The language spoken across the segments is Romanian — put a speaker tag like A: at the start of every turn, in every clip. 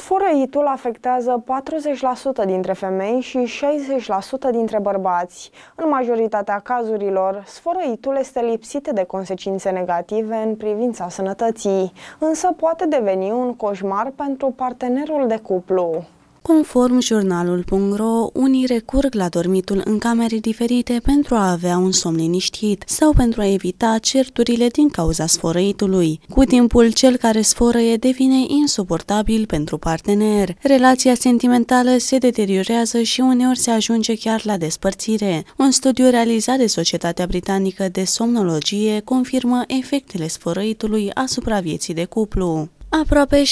A: Sfărăitul afectează 40% dintre femei și 60% dintre bărbați. În majoritatea cazurilor, sfărăitul este lipsit de consecințe negative în privința sănătății, însă poate deveni un coșmar pentru partenerul de cuplu.
B: Conform jurnalul.ro, unii recurg la dormitul în camere diferite pentru a avea un somn liniștit sau pentru a evita certurile din cauza sfărăitului. Cu timpul, cel care sfărăie devine insuportabil pentru partener. Relația sentimentală se deteriorează și uneori se ajunge chiar la despărțire. Un studiu realizat de Societatea Britanică de Somnologie confirmă efectele sfărăitului asupra vieții de cuplu. Aproape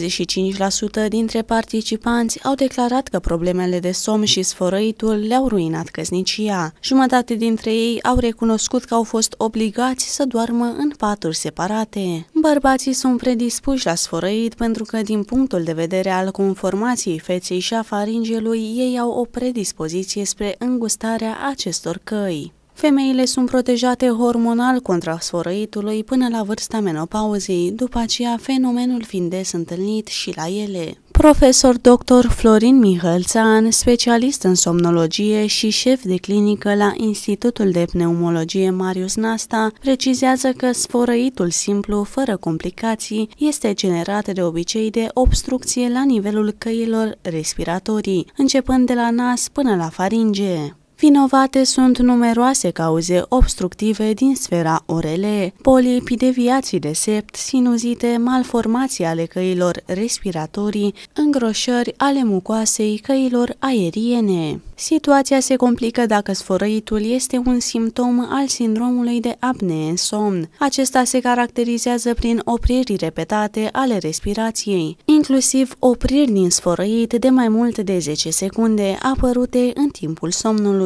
B: 75% dintre participanți au declarat că problemele de somn și sfărăitul le-au ruinat căsnicia. Jumătate dintre ei au recunoscut că au fost obligați să doarmă în paturi separate. Bărbații sunt predispuși la sfărăit pentru că, din punctul de vedere al conformației feței și a faringelui, ei au o predispoziție spre îngustarea acestor căi. Femeile sunt protejate hormonal contra sfărăitului până la vârsta menopauzei, după aceea fenomenul fiind des întâlnit și la ele. Profesor dr. Florin Mihălțan, specialist în somnologie și șef de clinică la Institutul de Pneumologie Marius Nasta, precizează că sfărăitul simplu, fără complicații, este generat de obicei de obstrucție la nivelul căilor respiratorii, începând de la nas până la faringe. Vinovate sunt numeroase cauze obstructive din sfera orele, polipi, deviații de sept, sinuzite, malformații ale căilor respiratorii, îngroșări ale mucoasei căilor aeriene. Situația se complică dacă sfărăitul este un simptom al sindromului de apnee în somn. Acesta se caracterizează prin opriri repetate ale respirației, inclusiv opriri din sfărăit de mai mult de 10 secunde, apărute în timpul somnului.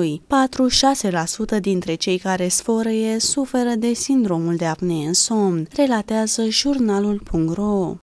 B: 4-6% dintre cei care sfărăie suferă de sindromul de apnee în somn, relatează jurnalul.ro.